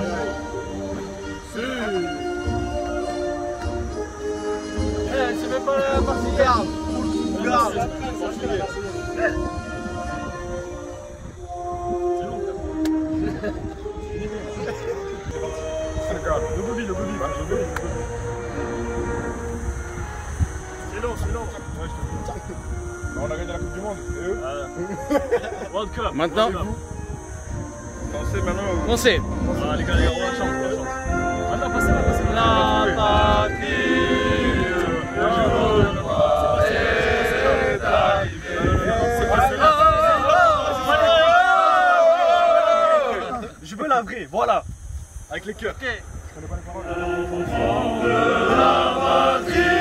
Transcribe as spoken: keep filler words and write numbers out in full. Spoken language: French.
Eh, c'est même pas la partie garde. Garde. Le bobby, le bobby, le bobby. C'est long, c'est long. Ouais, je te dis. On a gagné la Coupe du Monde. Et eux World Cup. Maintenant. Pensez maintenant. Pensez. Ah, les gars, les gars, on la chance, on la chance. Maintenant, passez là, passez là. La patrie est arrivée. Je veux la vraie, voilà. Avec les cœurs. Ok. Je connais pas les paroles. La patrie